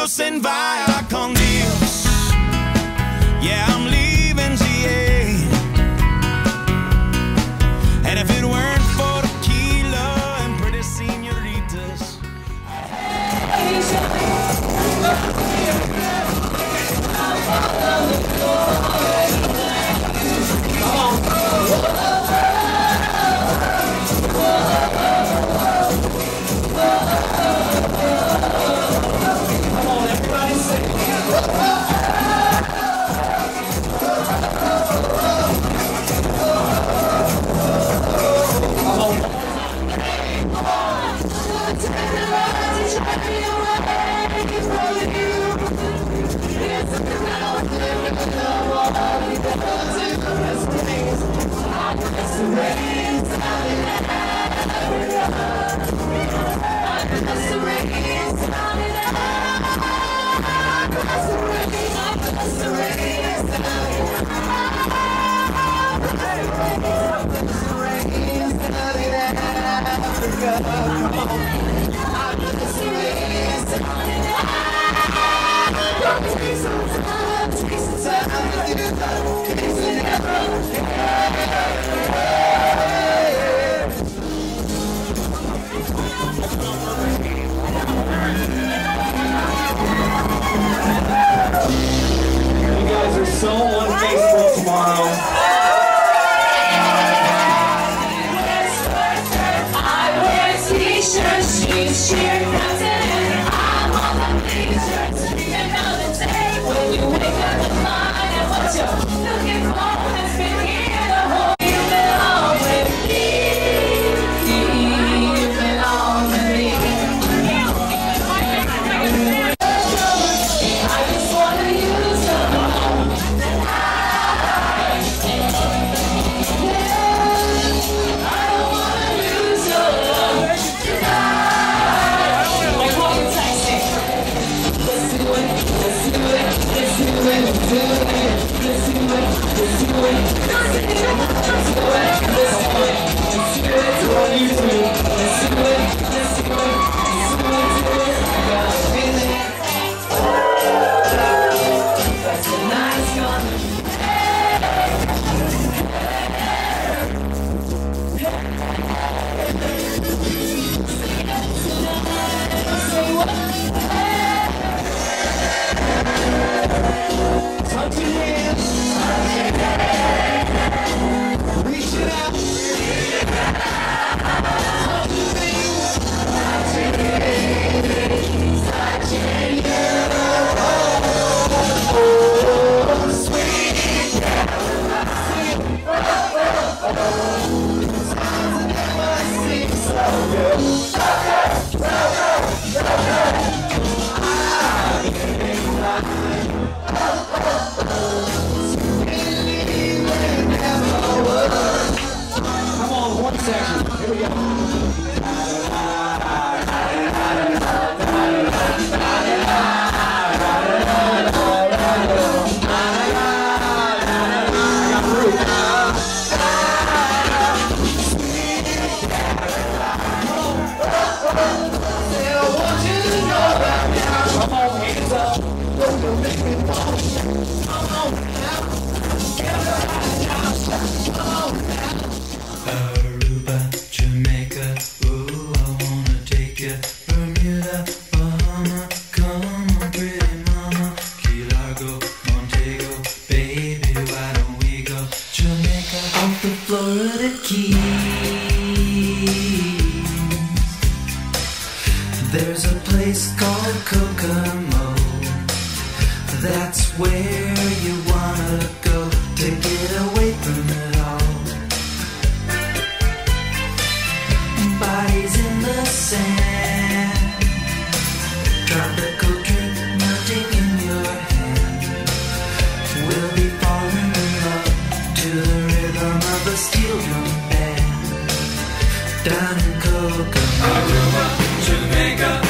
en vaya con Dios. Yeah, I'm leaving GA. And if it weren't for tequila and pretty senoritas, you guys are so unfaithful tomorrow. She's cheering and I'm on the bleachers. Another day when you wake up and find out what you're looking for has been here the whole. You belong with me. You belong with me. I just wanna use your love. I don't wanna lose your love. Come on, one section. Here we go. Come on, hands up. Don't make me fall. Come on now. Come on now. Aruba, Jamaica, ooh, I wanna take you. Bermuda, Bahama, come on, pretty mama. Key Largo, Montego, baby, why don't we go? Jamaica, off the Florida Keys. There's a place called Kokomo. That's where you wanna go to get away from it all. Bodies in the sand, tropical drink melting in your hand. We'll be falling in love to the rhythm of a steel drum band. Down in Kokomo, Aruba, Jamaica.